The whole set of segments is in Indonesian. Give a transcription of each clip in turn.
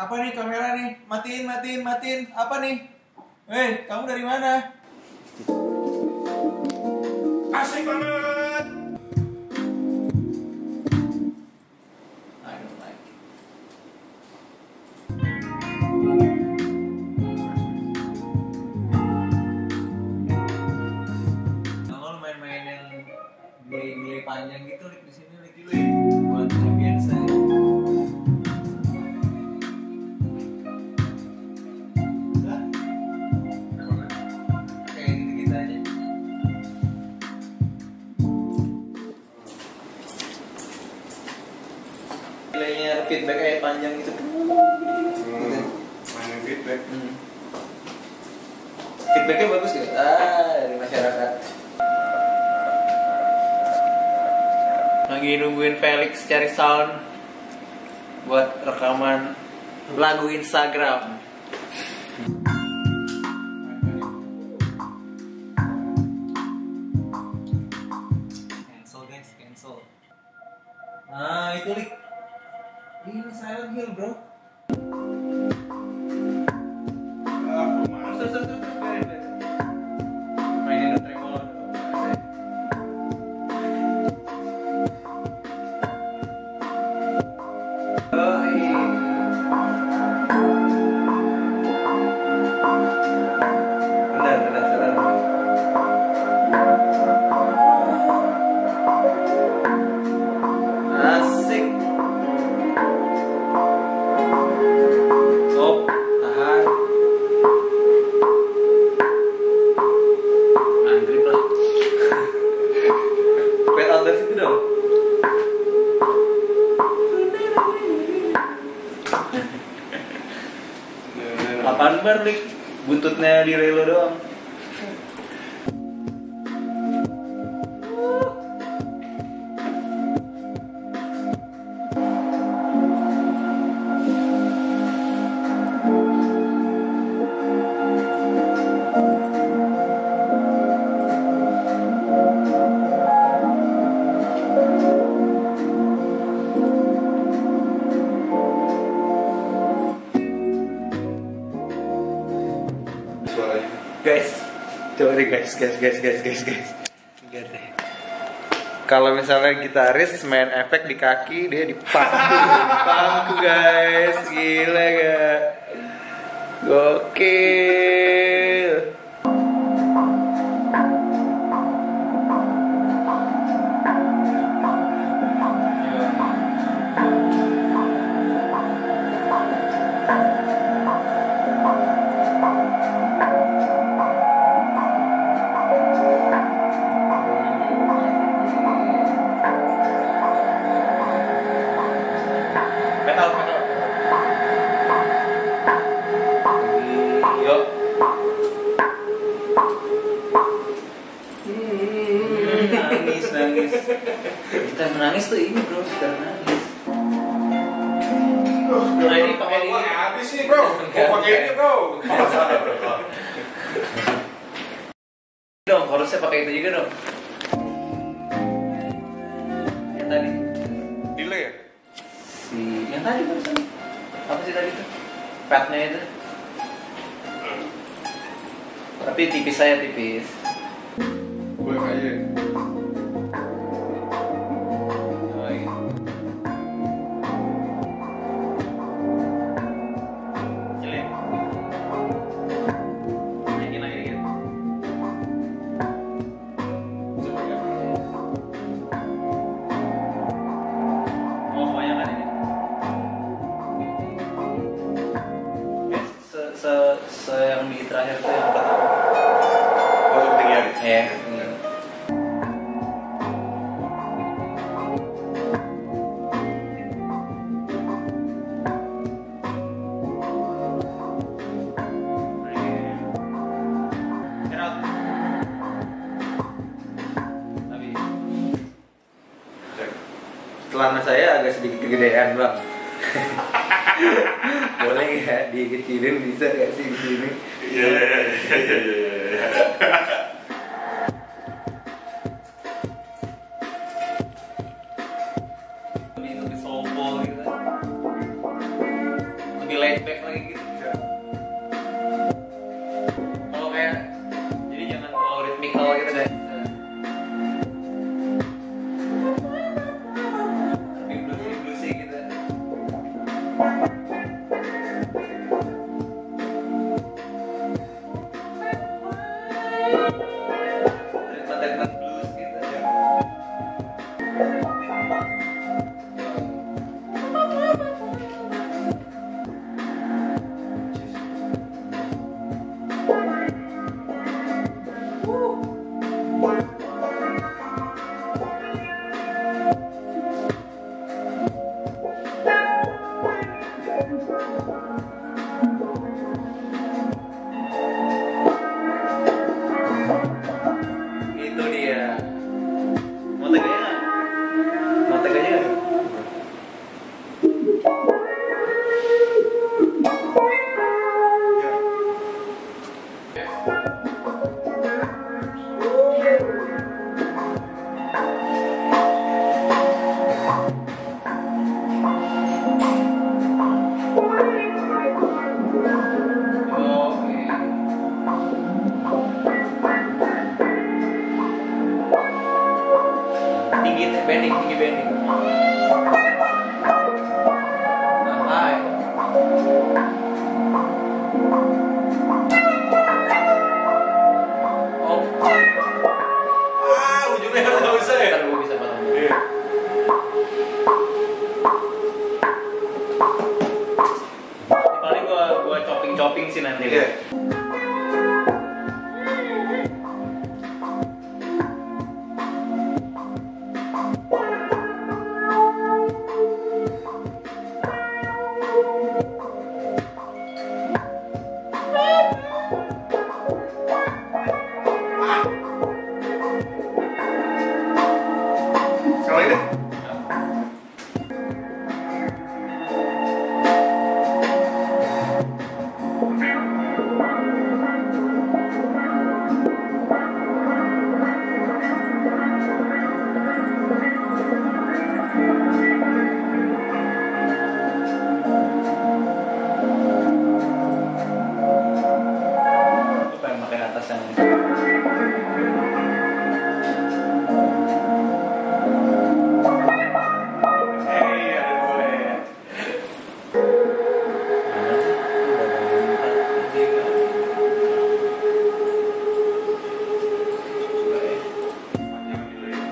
Apa nih kamera nih? Matiin. Apa nih? Hei, kamu dari mana? Asik banget. I don't like it. Kalau lu main-mainin delay panjang gitu, di sini lagi lu buat ambience saya. Feedback kayak panjang gitu. Mainin feedback. Feedbacknya bagus gitu. Dari masyarakat. Lagi nungguin Felix cari sound buat rekaman lagu Instagram. Cancel. Nah, itu Lik. Ini Silent Hill, bro. Terus. Mainin the tremolo. Benar. Asik. Tahan. Angrip lah. Fade out dari situ dong. Apaan bar, Lik? Buntutnya di relo doang. Guys, coba deh guys. Lihat deh. Kalau misalnya gitaris main efek di kaki, dia di pangku guys, gila gak? Gokil. Nangis. Kita menangis tuh ini bro, kita menangis. Nah ini pakai ini. Habis nih bro. Pakai ini bro. Dong, harusnya pakai itu juga dong. Yang tadi. Delay ya? Yang tadi barusan. Apa sih tadi tuh? Padnya itu. Tapi tipis saya tipis. Gue aja. Yang di terakhir tuh yang pertama. Oh, ketinggian. Iya. Celana saya agak sedikit kegedean bang. Boleh nggak dikecilin, bisa nggak sih di sini? Iya. Lebih soulful gitu. Lebih back lagi gitu. Kalau kayak jadi jangan terlalu ritmikal gitu deh. Lebih bluesy gitu. Ritme blues gitu ya. Itu dia. Mau teganya nggak? Mau teganya nggak? Tinggi bending. Hai. Oh. Ujungnya nggak bisa ya? Ntar gue bisa banget. Iya. Paling gua chopping sih nanti. Iya. Sekali deh. Gue pengen pakai atas yang ini. Ada dua ya. Panjang dulu ya.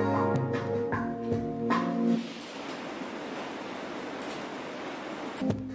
Thank you.